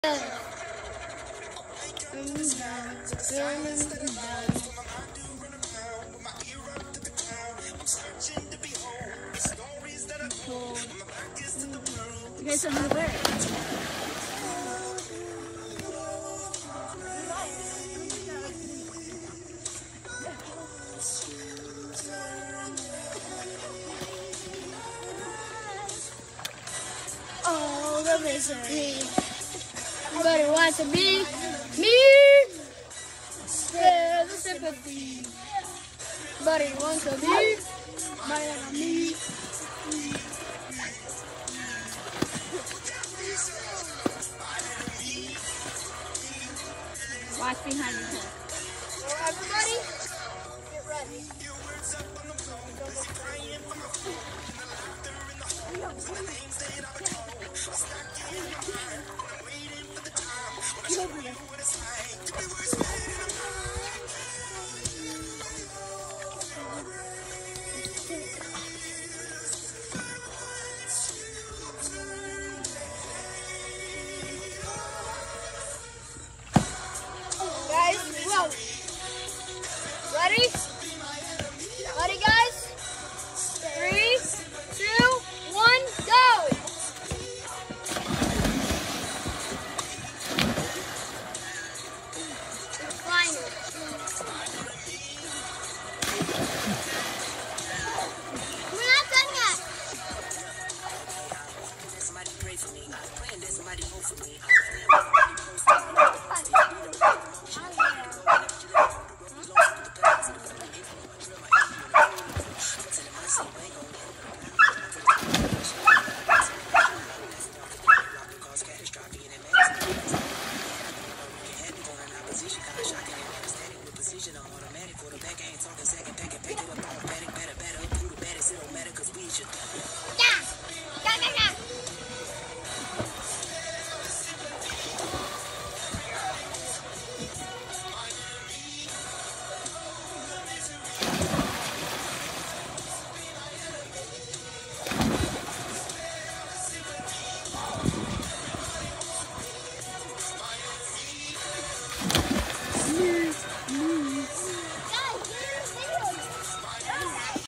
Okay, so I'm gonna wear it. Oh, the misery. Everybody wants to be me. Spare the sympathy. Everybody wants to be my enemy. Watch behind you. Everybody, get ready.